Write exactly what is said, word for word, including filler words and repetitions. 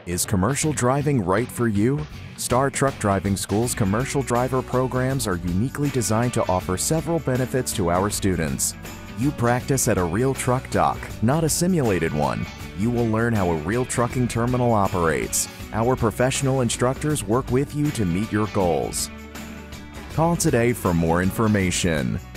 Is commercial driving right for you? Star Truck Driving School's commercial driver programs are uniquely designed to offer several benefits to our students. You practice at a real truck dock, not a simulated one. You will learn how a real trucking terminal operates. Our professional instructors work with you to meet your goals. Call today for more information.